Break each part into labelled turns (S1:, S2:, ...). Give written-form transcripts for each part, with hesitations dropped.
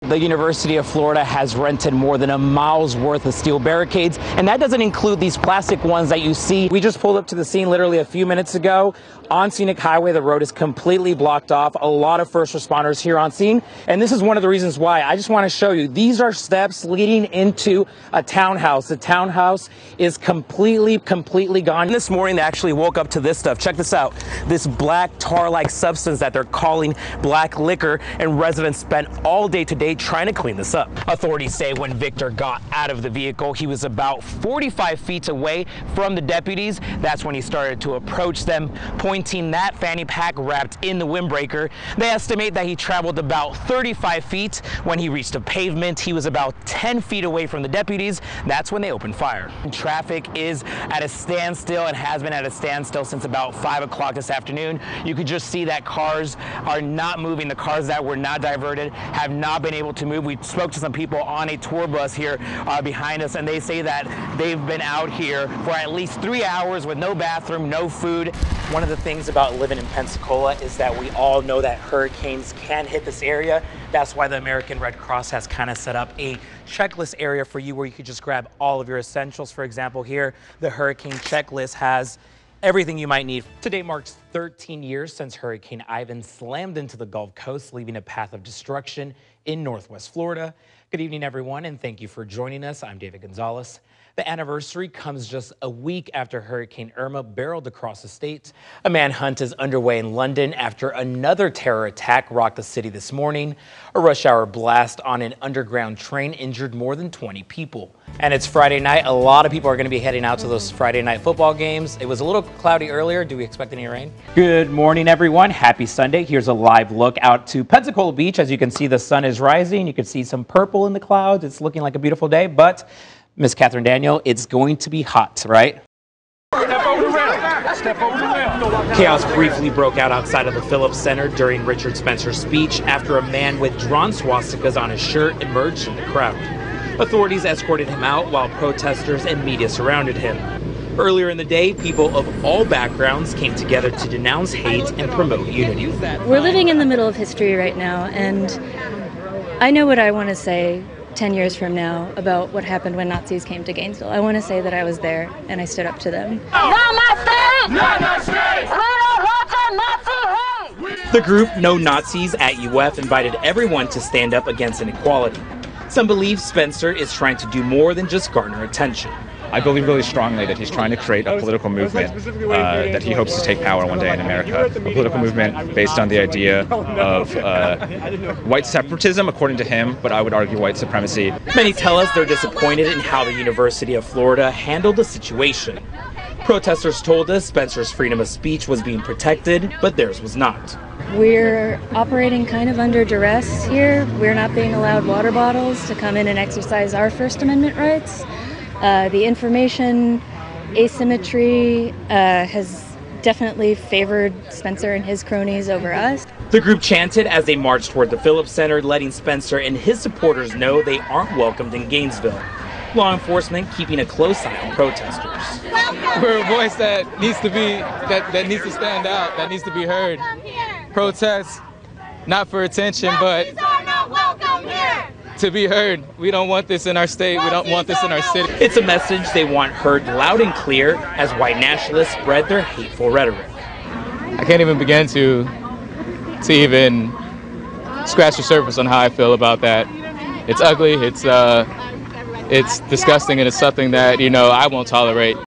S1: The University of Florida has rented more than a mile's worth of steel barricades, and that doesn't include these plastic ones that you see. We just pulled up to the scene literally a few minutes ago. On Scenic Highway, the road is completely blocked off. A lot of first responders here on scene, and this is one of the reasons why. I just want to show you, these are steps leading into a townhouse. The townhouse is completely gone. This morning, they actually woke up to this stuff. Check this out. This black tar-like substance that they're calling black liquor, and residents spent all day today trying to clean this up. Authorities say when Victor got out of the vehicle, he was about 45 feet away from the deputies. That's when he started to approach them, pointing that fanny pack wrapped in the windbreaker. They estimate that he traveled about 35 feet. When he reached the pavement, he was about 10 feet away from the deputies. That's when they opened fire. Traffic is at a standstill and has been at a standstill since about 5 o'clock this afternoon. You could just see that cars are not moving. The cars that were not diverted have not been able to move. We spoke to some people on a tour bus here behind us, and they say that they've been out here for at least 3 hours with no bathroom, no food. One of the things about living in Pensacola is that we all know that hurricanes can hit this area. That's why the American Red Cross has kind of set up a checklist area for you where you could just grab all of your essentials. For example, here, the hurricane checklist has everything you might need. Today marks 13 years since Hurricane Ivan slammed into the Gulf Coast, leaving a path of destruction in Northwest Florida. Good evening, everyone, and thank you for joining us. I'm David Gonzalez. The anniversary comes just a week after Hurricane Irma barreled across the state. A manhunt is underway in London after another terror attack rocked the city this morning. A rush hour blast on an underground train injured more than 20 people. And it's Friday night. A lot of people are going to be heading out to those Friday night football games. It was a little cloudy earlier. Do we expect any rain? Good morning, everyone. Happy Sunday. Here's a live look out to Pensacola Beach. As you can see, the sun is rising. You can see some purple in the clouds. It's looking like a beautiful day, but Miss Catherine Daniel, it's going to be hot, right? Step over the rail. Step over the rail. Chaos briefly broke out outside of the Phillips Center during Richard Spencer's speech after a man with drawn swastikas on his shirt emerged from the crowd. Authorities escorted him out while protesters and media surrounded him. Earlier in the day, people of all backgrounds came together to denounce hate and promote unity.
S2: We're living in the middle of history right now, and I know what I want to say 10 years from now about what happened when Nazis came to Gainesville. I want to say that I was there and I stood up to them.
S1: The group No Nazis at UF invited everyone to stand up against inequality. Some believe Spencer is trying to do more than just garner attention.
S3: I believe really strongly that he's trying to create a political movement that he hopes to take power one day in America. A political movement based on the idea of white separatism, according to him, but I would argue white supremacy.
S1: Many tell us they're disappointed in how the University of Florida handled the situation. Protesters told us Spencer's freedom of speech was being protected, but theirs was not.
S2: We're operating kind of under duress here. We're not being allowed water bottles to come in and exercise our First Amendment rights. The information asymmetry has definitely favored Spencer and his cronies over us.
S1: The group chanted as they marched toward the Phillips Center, letting Spencer and his supporters know they aren't welcomed in Gainesville. Law enforcement keeping a close eye on protesters.
S4: We're a voice that needs to be, that needs to stand out, that needs to be heard. Protests, not for attention, but to be heard. We don't want this in our state. We don't want this in our city.
S1: It's a message they want heard loud and clear as white nationalists spread their hateful rhetoric.
S4: I can't even begin to even scratch the surface on how I feel about that. It's ugly. It's disgusting, and it's something that, you know, I won't tolerate.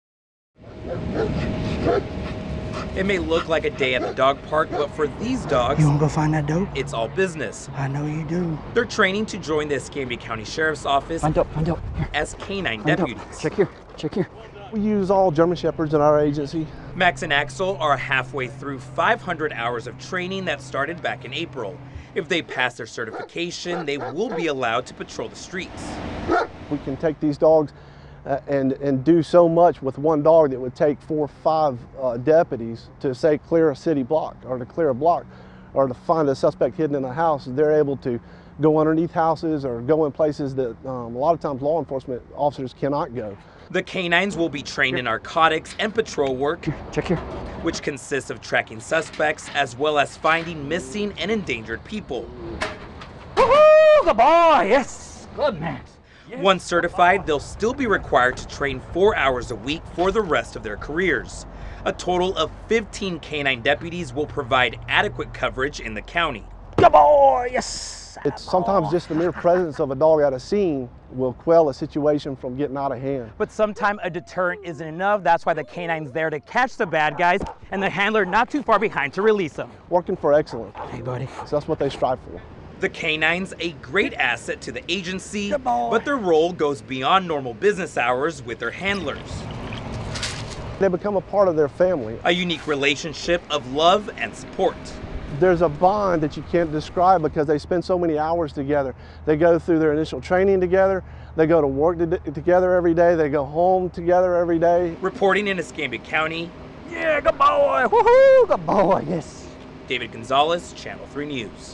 S1: It may look like a day at the dog park, but for these dogs,
S5: you wanna go find that dope?
S1: It's all business.
S5: I know you do.
S1: They're training to join the Escambia County Sheriff's Office
S5: Find up.
S1: as canine deputies.
S5: Check here.
S6: We use all German Shepherds in our agency.
S1: Max and Axel are halfway through 500 hours of training that started back in April. If they pass their certification, they will be allowed to patrol the streets.
S6: We can take these dogs and do so much with one dog that would take 4 or 5 deputies to, say, clear a city block or to clear a block or to find a suspect hidden in a house. They're able to go underneath houses or go in places that a lot of times law enforcement officers cannot go.
S1: The canines will be trained in narcotics and patrol work,
S5: Check here.
S1: which consists of tracking suspects as well as finding missing and endangered people. good boy. Yes, good man.
S7: Once certified, they'll still be required to train 4 hours a week for the rest of their careers. A total of 15 canine deputies will provide adequate coverage in the county.
S1: Good boy, yes.
S6: It's sometimes just the mere presence of a dog at a scene will quell a situation from getting out of hand.
S1: But sometimes a deterrent isn't enough. That's why the canine's there to catch the bad guys and the handler not too far behind to release them.
S6: Working for excellence.
S1: Hey, buddy.
S6: So that's what they strive for.
S7: The canine's a great asset to the agency, but their role goes beyond normal business hours with their handlers.
S6: They become a part of their family.
S7: A unique relationship of love and support.
S6: There's a bond that you can't describe because they spend so many hours together. They go through their initial training together. They go to work together every day. They go home together every day.
S7: Reporting in Escambia County,
S1: Yeah, good boy. Woohoo, good boy, yes.
S7: David Gonzalez, Channel 3 News.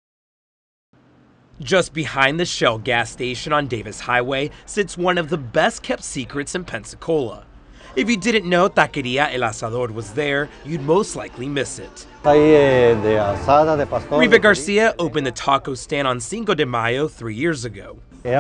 S7: Just behind the Shell gas station on Davis Highway sits one of the best kept secrets in Pensacola. If you didn't know Taqueria El Asador was there, you'd most likely miss it. Riva Garcia opened the taco stand on Cinco de Mayo 3 years ago.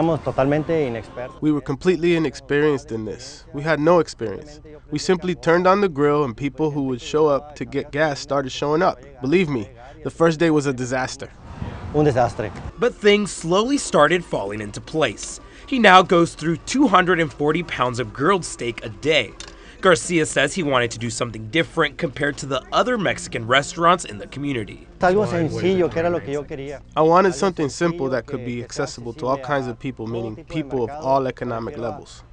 S8: We were completely inexperienced in this. We had no experience. We simply turned on the grill and people who would show up to get gas started showing up. Believe me, the first day was a disaster.
S7: But things slowly started falling into place. He now goes through 240 pounds of grilled steak a day. Garcia says he wanted to do something different compared to the other Mexican restaurants in the community.
S8: I wanted something simple that could be accessible to all kinds of people, meaning people of all economic levels.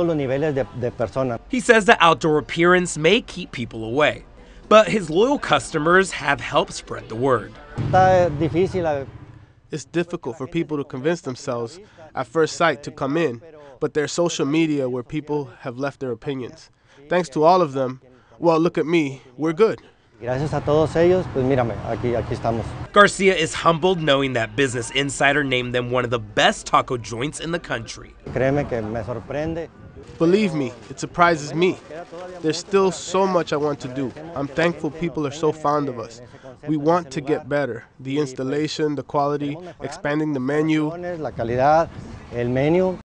S7: He says the outdoor appearance may keep people away, but his loyal customers have helped spread the word.
S8: It's difficult for people to convince themselves at first sight to come in, but there's social media where people have left their opinions. Thanks to all of them, well, look at me, we're good.
S7: Garcia is humbled knowing that Business Insider named them one of the best taco joints in the country.
S8: Believe me, it surprises me. There's still so much I want to do. I'm thankful people are so fond of us. We want to get better. The installation, the quality, expanding the menu.